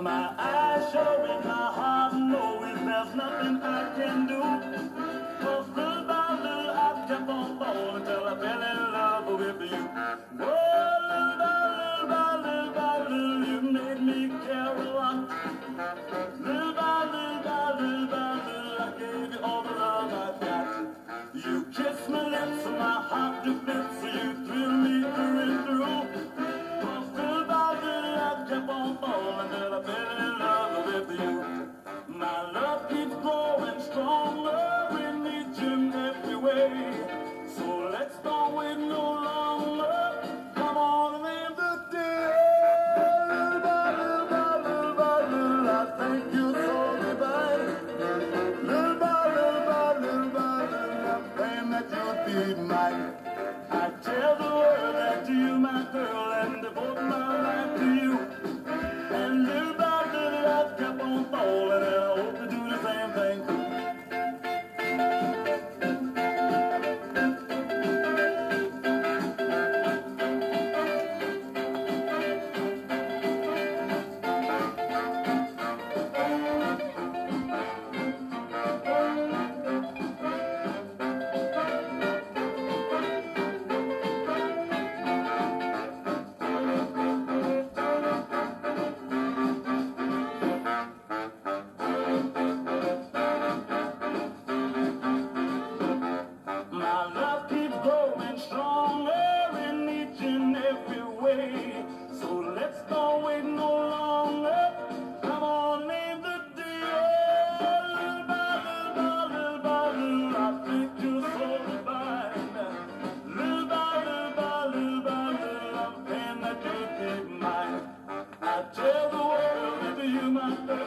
My eyes showing, my heart knowing there's nothing I can do. 'Cause little by little I kept on falling till I fell in love with you. Oh, little by little, you made me care a lot. Little by little, I gave you all the love I got. You kissed my lips and my heart to bits, so you thrilled me through and through. 'Cause little by little I kept on falling till I fell in love with you. My love keeps growing stronger in each and every way. So let's not wait no longer. Come on and name the day. Little by little, I thank you so divine. Little by little, I'm praying that you'll be mine. I tell the world that you, my girl, and devote my life to you. And little by little, I kept on falling, and I hope to do the same thing. My love keeps growing stronger in each and every way. So let's not wait no longer. Come on, name the deal. Little by little, I think you're so divine. Little by little, I'm praying that you'll be mine. I tell the world that you, my girl,